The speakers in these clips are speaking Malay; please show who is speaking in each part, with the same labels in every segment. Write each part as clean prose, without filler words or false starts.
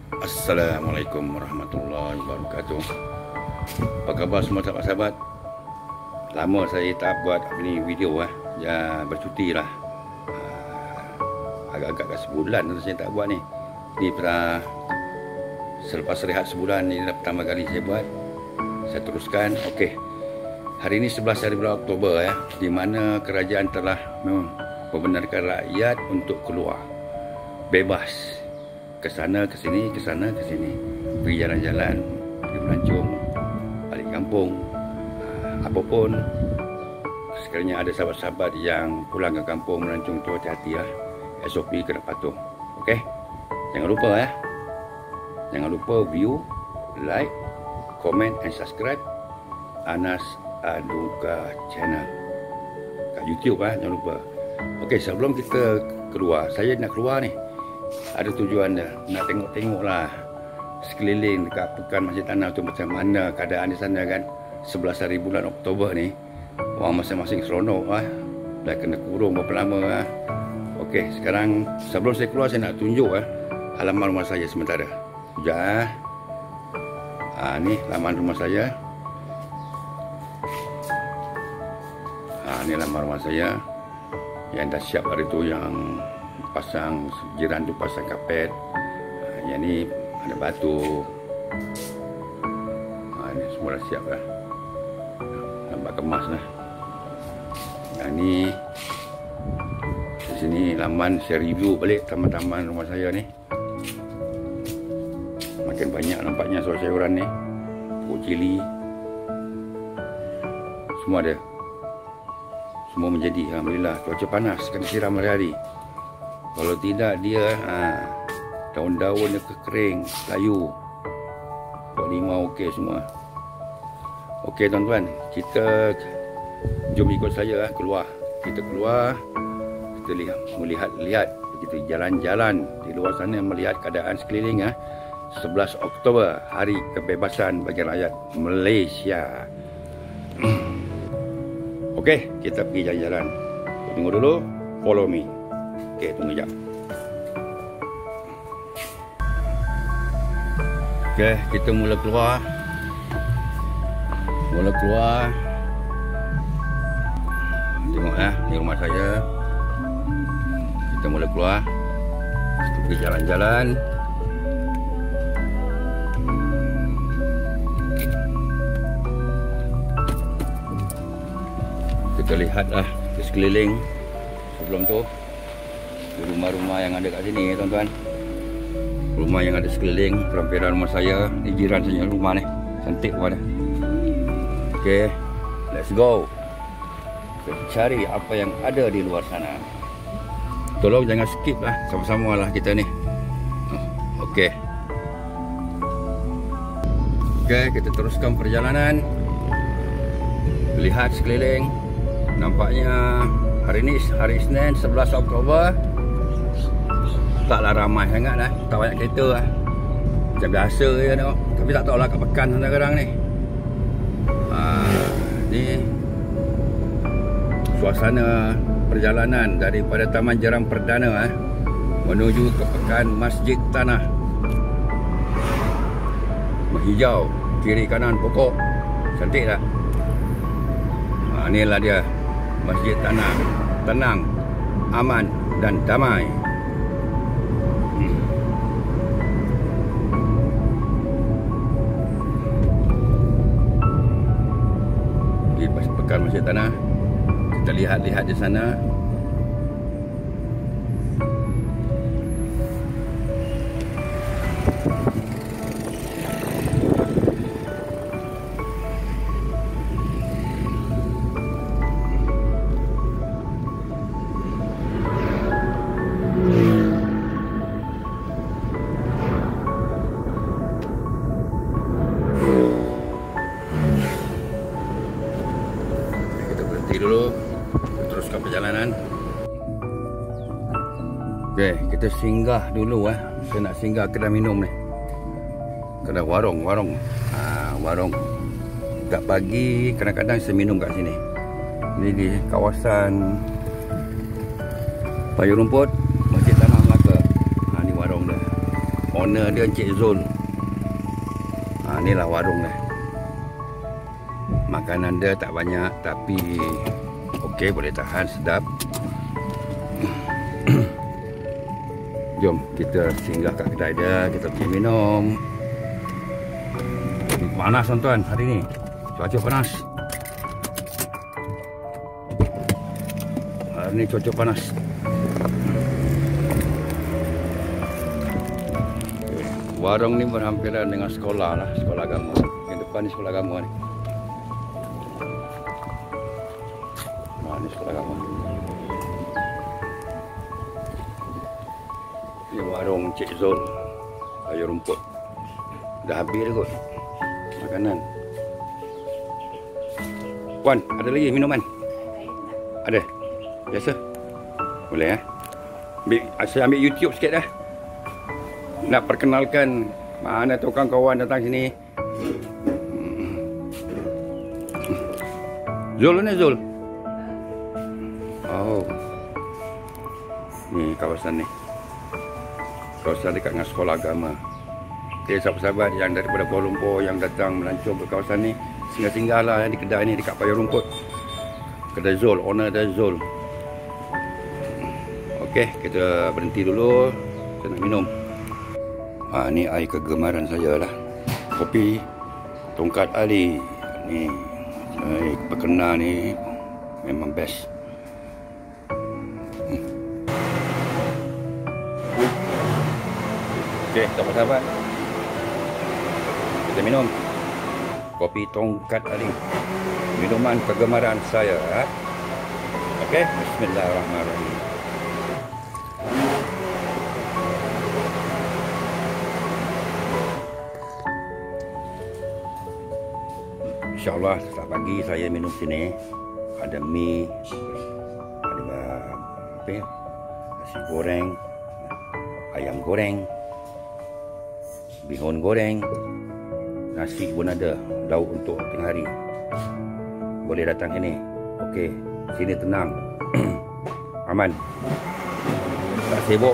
Speaker 1: Assalamualaikum warahmatullahi wabarakatuh. Apa khabar semua sahabat-sahabat? Lama saya tak buat ni video ya, bercuti lah. Agak-agak sebulan saya tak buat ni. Ni pernah selepas rehat sebulan, ini dah pertama kali saya buat. Saya teruskan. Okey. Hari ini 11 hari bulan Oktober di mana kerajaan telah membenarkan rakyat untuk keluar bebas. Ke sana, ke sini, ke sana, ke sini. Pergi jalan-jalan, pergi melancong, balik kampung. Apapun, sekiranya ada sahabat-sahabat yang pulang ke kampung melancong tu, hati-hati lah. SOP kena patuh. Okey? Jangan lupa Jangan lupa view, like, comment and subscribe Anas Anuka Channel kat YouTube jangan lupa. Okey, sebelum kita keluar, saya nak keluar ni. Ada tujuan dia, nak tengok-tengok lah sekeliling dekat Pekan Masjid Tanah tu macam mana keadaan di sana kan. 11 hari bulan Oktober ni, orang masing-masing seronok dah kena kurung berapa lama Okey, sekarang sebelum saya keluar saya nak tunjuk halaman rumah saya sementara. Sekejap ni halaman rumah saya. Ni halaman rumah saya yang dah siap hari tu, yang pasang jiran tu pasang kapet. Yang ni ada batu. Ni semua dah siap dah. Nampak kemas dah. Yang ni di sini laman saya review balik taman-taman rumah saya ni. Makin banyak nampaknya sayur-sayuran ni. Pokok cili. Semua ada. Semua menjadi, alhamdulillah. Cuaca panas, kena siram hari-hari. Kalau tidak dia daun-daun dia kekering, layu. Pokok limau okey semua. Okey tuan-tuan, kita jom ikut saya keluar. Kita keluar, kita melihat kita jalan-jalan di luar sana, melihat keadaan sekeliling 11 Oktober, hari kebebasan bagi rakyat Malaysia. Okey, kita pergi jalan-jalan. Tunggu dulu, follow me. Okey, tunggu sekejap. Okey, kita mula keluar. Tengok ni rumah saya. Kita mula keluar. Kita pergi jalan-jalan. Kita lihatlah ke sekeliling. Sebelum tu rumah-rumah yang ada kat sini tuan-tuan. Rumah yang ada sekeliling perampiran rumah saya. Ni jiran saya rumah ni. Cantik pada. Okey, let's go. Kita cari apa yang ada di luar sana. Tolong jangan skip lah. Sama-sama lah kita ni. Okey. Okey, kita teruskan perjalanan. Lihat sekeliling. Nampaknya hari ni hari Isnin 11 Oktober. Taklah ramai sangat tak banyak kereta macam biasa je tengok. Tapi tak tahulah kat Pekan sekarang ni. Ni suasana perjalanan daripada Taman Jeram Perdana menuju ke Pekan Masjid Tanah. Menghijau, kiri kanan pokok. Cantik tak? Inilah dia Masjid Tanah. Tenang, aman dan damai. Di Pekan Masjid Tanah. Kita lihat-lihat di sana. Dulu teruskan perjalanan. Okey, kita singgah dulu Saya nak singgah kedai minum ni. Kedai warung. Warung. Tak pagi kadang-kadang saya minum kat sini. Ini di kawasan Payu Rumput, Masjid Tanah Melaka. Ni warung dia. owner dia Encik Zul. Inilah warung dia. Makanan dia tak banyak tapi okey, boleh tahan, sedap. Jom kita singgah kat kedai dia, kita pergi minum. Panas tuan-tuan hari ni. Cuaca panas. Hari ni cuaca panas. Warung ni berhampiran dengan sekolah lah, sekolah agama. Yang depan ni sekolah agama ni. Ni sekolah agama. Ni warung Cik Zul. Sayur rumput. Dah habis dah kot makanan. Puan, ada lagi minuman? Ada? Biasa? Boleh ya? Saya ambil YouTube sikit dah. Nak perkenalkan mana tu kawan-kawan datang sini. Zul ni Zul. Oh. Ni kawasan ni. Kawasan dekat dengan sekolah agama. Okay, sahabat-sahabat yang daripada Kuala Lumpur yang datang melancong ke kawasan ni, singgah-singgahlah di kedai ni dekat Payung Rumput. Kedai Zul, owner dia Zul. Okey, kita berhenti dulu. Kita nak minum. Ni air kegemaran saya lah. Kopi Tongkat Ali. Ni saya perkenal ni memang best. Okey, sahabat-sahabat, kita minum kopi Tongkat Ali, minuman kegemaran saya. Okey, bismillahirrahmanirrahim. InsyaAllah setiap pagi saya minum sini. Ada mi, ada apa ya, nasi goreng, ayam goreng, bihun goreng, nasi pun ada, lauk untuk tengah hari. Boleh datang sini. Okey, sini tenang. Aman. Tak sibuk.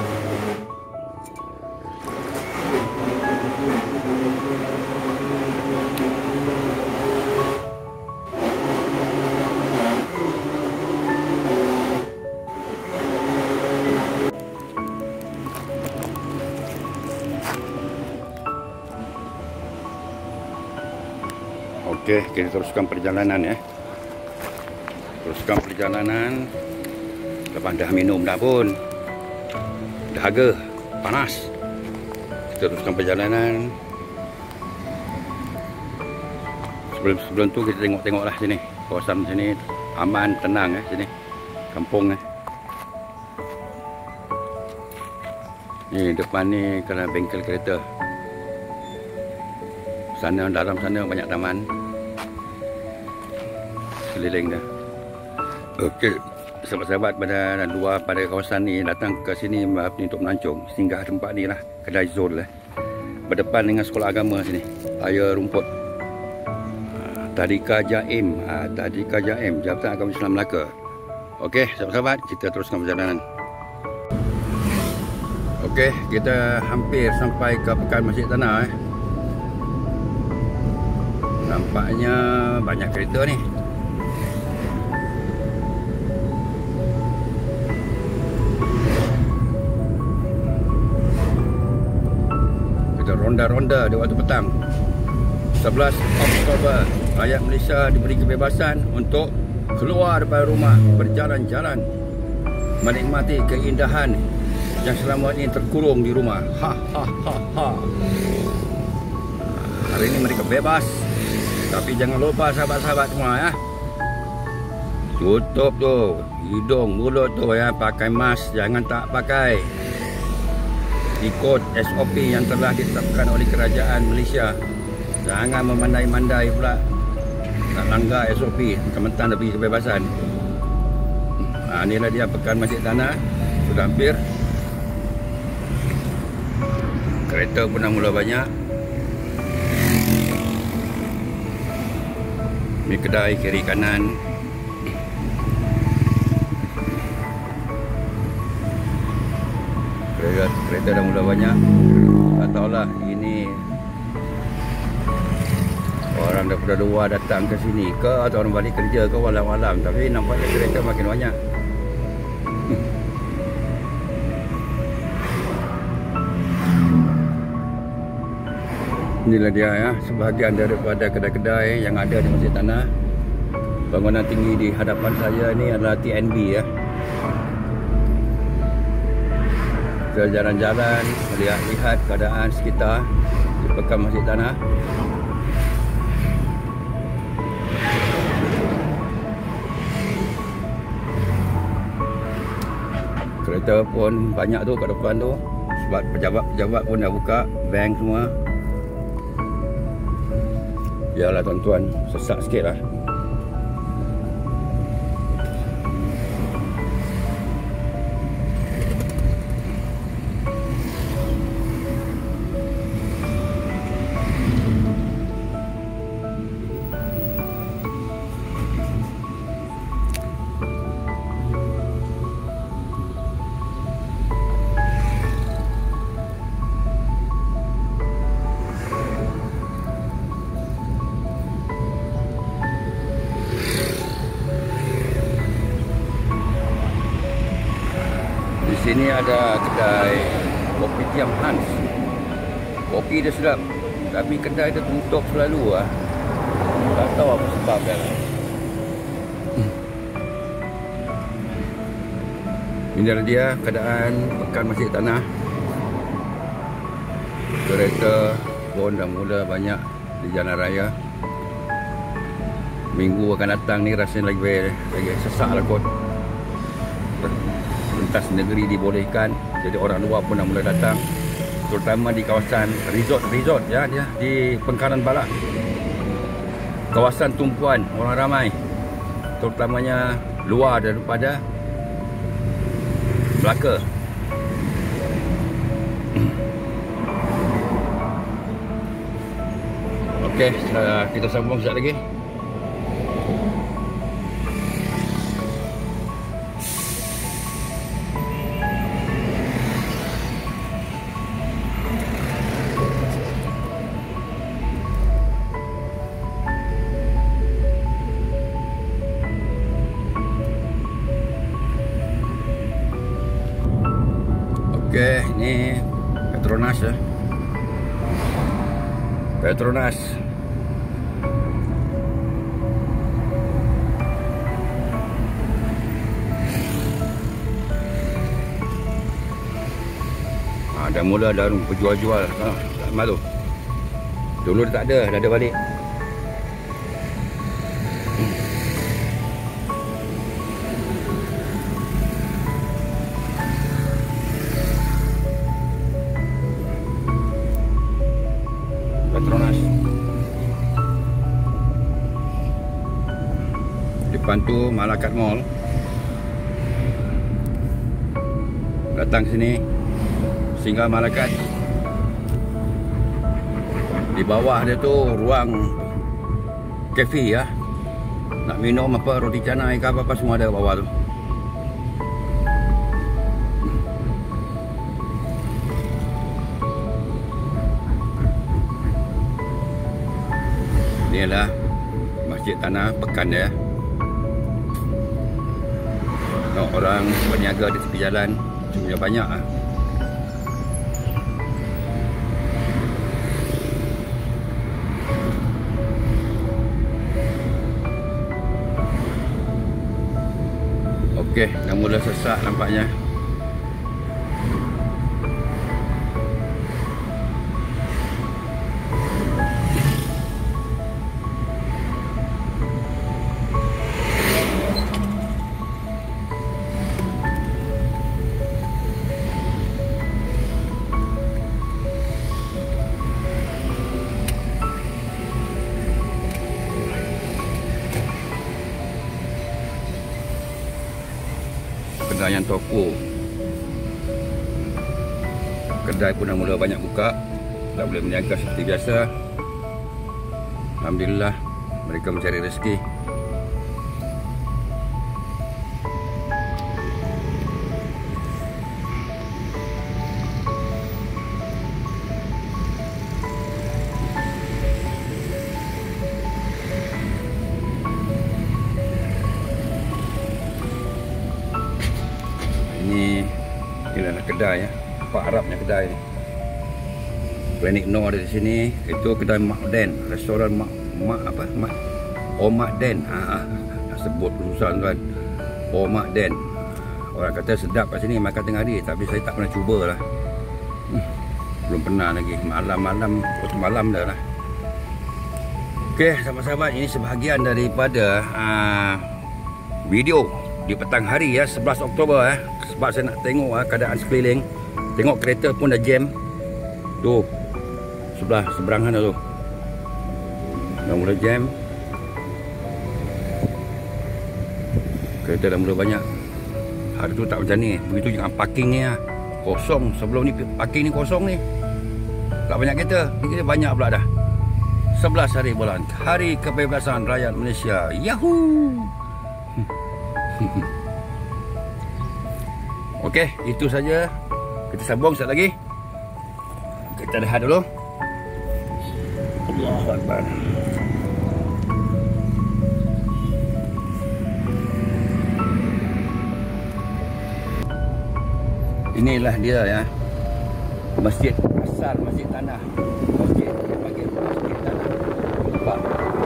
Speaker 1: Okey, kita teruskan perjalanan ya. Teruskan perjalanan. Lepas dah minum dah pun. Dahaga, panas. Kita teruskan perjalanan. Sebelum tu kita tengok-tengoklah sini. Kawasan sini aman, tenang sini. Kampung Ni depan ni kena bengkel kereta. Sana dalam sana banyak taman. Keliling dah. Okey, sahabat-sahabat pada luar pada kawasan ni datang ke sini untuk melancong, singgah tempat ni lah, kedai Zul lah. Berdepan dengan sekolah agama sini. Air rumput. Tadika Jaim, Tadika Jaim, Jabatan Agama Islam Melaka. Okey, sahabat-sahabat, kita teruskan perjalanan. Okey, kita hampir sampai ke Pekan Masjid Tanah Nampaknya banyak kereta ni. Kita ronda-ronda di waktu petang. 11 Oktober, rakyat Malaysia diberi kebebasan untuk keluar daripada rumah, berjalan-jalan, menikmati keindahan yang selama ini terkurung di rumah. Hari ini mereka bebas. Tapi jangan lupa sahabat-sahabat semua ya. Tutup tu hidung, mulut tu ya, pakai mask, jangan tak pakai. Ikut SOP yang telah ditetapkan oleh kerajaan Malaysia. Jangan memandai-mandai pula. Tak langgar SOP, mentang-mentang dah beri kebebasan. Inilah dia Pekan Masjid Tanah. Sudah hampir. Kereta pun dah mula banyak. Ini kedai kiri kanan. Kereta dah mula banyak. Tak tahulah ini orang daripada luar datang ke sini ke atau orang balik kerja ke malam-malam, tapi nampaknya kereta makin banyak. Inilah dia ya, sebahagian daripada kedai-kedai yang ada di Masjid Tanah. Bangunan tinggi di hadapan saya ini adalah TNB ya. Kita jalan-jalan, melihat keadaan sekitar di Pekan Masjid Tanah. Kereta pun banyak tu kat depan tu, sebab pejabat-pejabat pun dah buka, bank semua. Biarlah tuan-tuan, sesak sikit lah. Di sini ada kedai kopi Tiam Hans. Kopi dia sedap, tapi kedai dia tutup selalu lah. Tak tahu apa sebabnya lah. Inilah dia keadaan Pekan Masjid Tanah. Kereta pun dah mula banyak di jalan raya. Minggu akan datang ni rasanya lagi sesak lah kot. Lintas negeri dibolehkan, jadi orang luar pun dah mula datang, terutama di kawasan resort ya, dia di Pengkaran Balak, kawasan tumpuan orang ramai, terutamanya luar daripada Melaka. Okey, kita sambung sekejap lagi. Okey, ini Petronas ya. Petronas. Dah mula dah berjual-jual malu. Dulu dia tak ada, dah ada balik. Petronas. Depan tu Malakat Mall. Datang sini singgah Malakat. Di bawah dia tu ruang kafe ya. Nak minum apa, roti canai ke apa-apa semua ada bawah tu. Ini adalah Masjid Tanah Pekan ya. Orang berniaga di tepi jalan sebenarnya banyak lah. Okey, dah mula sesak nampaknya. Kedai yang toko, kedai pun dah mula banyak buka, dah boleh berniaga seperti biasa. Alhamdulillah, mereka mencari rezeki. Inilah kedai ya, Pak Arabnya kedai ni. Planet No ada di sini. Itu kedai Mak Den, restoran Mak Den. Nak sebut susah tuan. Mak Den. Orang kata sedap kat sini makan tengah hari, tapi saya tak pernah cubalah. Belum pernah lagi. Malam dah lah. Okey, sahabat-sahabat, ini sebahagian daripada video di petang hari ya, 11 Oktober ya. Sebab saya nak tengok keadaan sekeliling. Tengok kereta pun dah jam. Tu sebelah seberang sana tu. Dah mula jam. Kereta dah mula banyak. Hari tu tak macam ni. Begitu jangan parking ni lah. Kosong. Sebelum ni parking ni kosong ni. Tak banyak kereta. Ni kereta banyak pula dah. 11 hari bulan. Hari Kebebasan Rakyat Malaysia. Yahoo! Okey, itu saja. Kita sambung sekejap lagi. Kita rehat dulu. Allahu Akbar. Inilah dia ya. Masjid asal, masjid tanah. Masjid dia panggil masjid tanah. Nampak?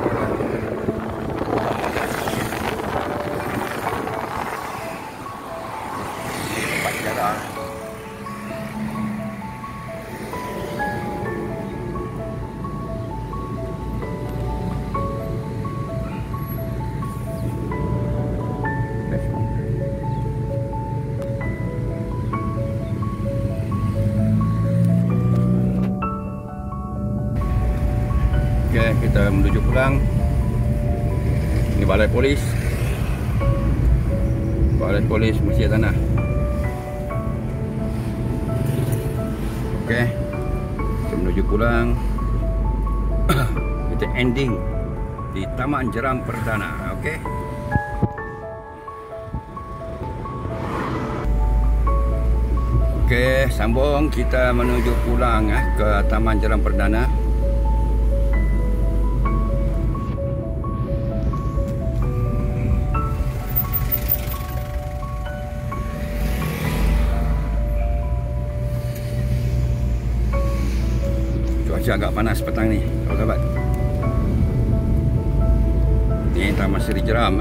Speaker 1: Tempat sejarah. Okay, kita menuju pulang. Ini balai polis. Balai polis Masjid Tanah. Okay, kita menuju pulang. Kita ending di Taman Jeram Perdana. Okay. Okay, sambung. Kita menuju pulang ke Taman Jeram Perdana. Cuaca agak panas petang ni, sahabat. Ni Taman Seri Jeram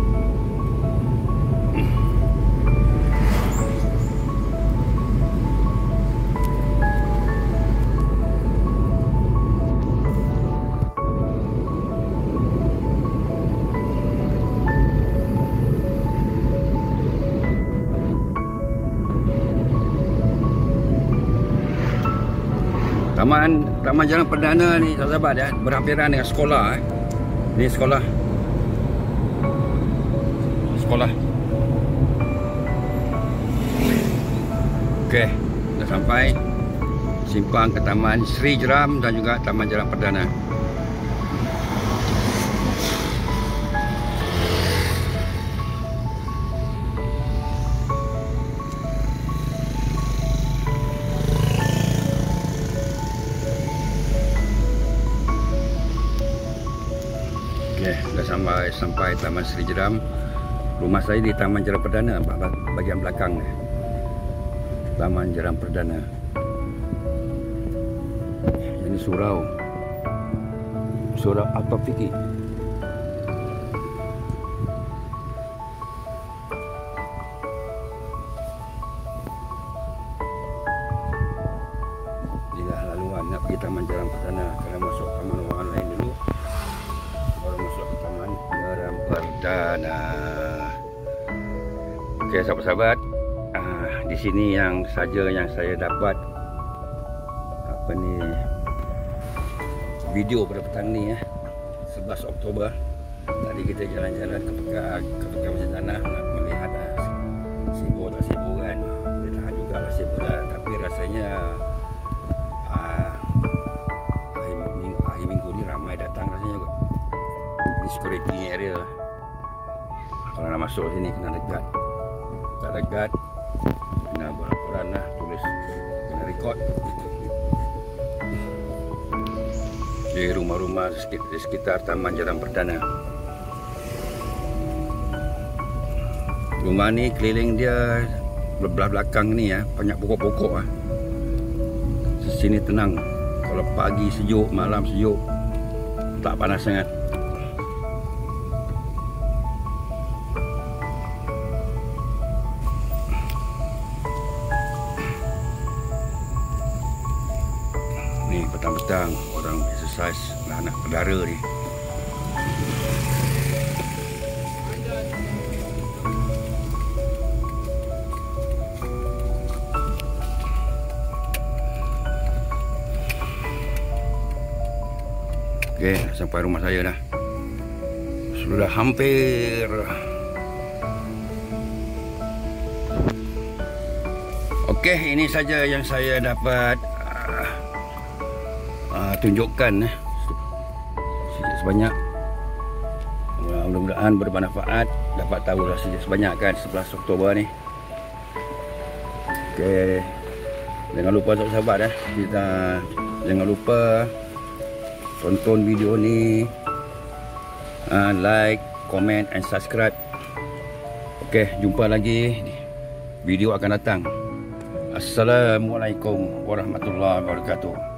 Speaker 1: Taman Jeram Perdana ni sahabat ya, berhampiran dengan sekolah Ni sekolah. Okey, dah sampai simpang ke Taman Seri Jeram dan juga Taman Jeram Perdana. Dah sampai Taman Seri Jeram. Rumah saya di Taman Jeram Perdana, bahagian belakang ni. Taman Jeram Perdana. Ini surau Atok Fikir. Inilah laluan nak pergi Taman Jeram Perdana. Kena masuk taman orang lain dulu, baru masuk ke Taman Jeram Perdana. Okey sahabat-sahabat, di sini yang saya dapat video pada petang ni 11 Oktober. Tadi kita jalan-jalan ke Masjid Tanah nak melihat sibuk tak sibuk kan. Boleh tahan juga lah sibuk lah, tapi rasanya akhir minggu ni ramai datang rasanya kot. Ini security area. Kalau nak masuk sini kena dekat. Tak dekat kena boran lah, tulis, kena record. Di rumah-rumah di sekitar Taman Jeram Perdana. Rumah ni keliling dia belah belakang ni ya, banyak pokok-pokok ah. Di sini tenang. Kalau pagi sejuk, malam sejuk, tak panas sangat. Ni petang-petang orang exercise anak perdara ni. Okey, sampai rumah saya dah. Sudah hampir. Okey, ini saja yang saya dapat tunjukkan sebanyak. Mudah-mudahan bermanfaat, dapat tahu sebanyak kan 11 Oktober ni. Okey. Jangan lupa sahabat kita jangan lupa tonton video ni, like, comment and subscribe. Okey, jumpa lagi, video akan datang. Assalamualaikum warahmatullahi wabarakatuh.